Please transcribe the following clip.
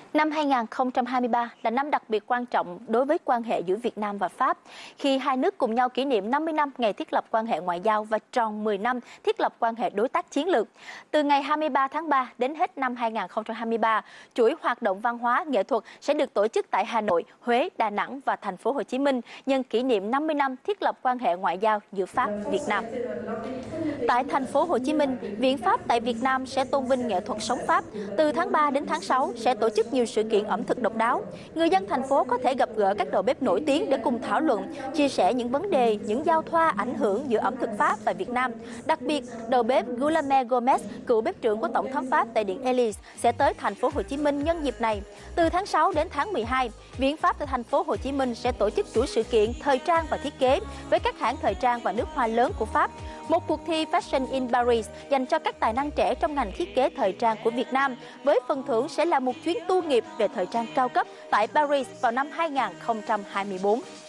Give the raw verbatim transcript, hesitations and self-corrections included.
Năm hai nghìn không trăm hai mươi ba là năm đặc biệt quan trọng đối với quan hệ giữa Việt Nam và Pháp, khi hai nước cùng nhau kỷ niệm năm mươi năm ngày thiết lập quan hệ ngoại giao và tròn mười năm thiết lập quan hệ đối tác chiến lược. Từ ngày hai mươi ba tháng ba đến hết năm hai nghìn không trăm hai mươi ba, chuỗi hoạt động văn hóa, nghệ thuật sẽ được tổ chức tại Hà Nội, Huế, Đà Nẵng và thành phố Hồ Chí Minh nhân kỷ niệm năm mươi năm thiết lập quan hệ ngoại giao giữa Pháp và Việt Nam. Tại thành phố Hồ Chí Minh, Viện Pháp tại Việt Nam sẽ tôn vinh nghệ thuật sống Pháp. Từ tháng ba đến tháng sáu sẽ tổ chức nhiều sự kiện ẩm thực độc đáo. Người dân thành phố có thể gặp gỡ các đầu bếp nổi tiếng để cùng thảo luận, chia sẻ những vấn đề, những giao thoa ảnh hưởng giữa ẩm thực Pháp và Việt Nam. Đặc biệt, đầu bếp Guillaume Gomez, cựu bếp trưởng của Tổng thống Pháp tại Điện Élysée, sẽ tới thành phố Hồ Chí Minh nhân dịp này. Từ tháng sáu đến tháng mười hai, Viện Pháp tại thành phố Hồ Chí Minh sẽ tổ chức chuỗi sự kiện thời trang và thiết kế với các hãng thời trang và nước hoa lớn của Pháp. Một cuộc thi Fashion in Paris dành cho các tài năng trẻ trong ngành thiết kế thời trang của Việt Nam, với phần thưởng sẽ là một chuyến tu nghiệp về thời trang cao cấp tại Paris vào năm hai nghìn không trăm hai mươi tư.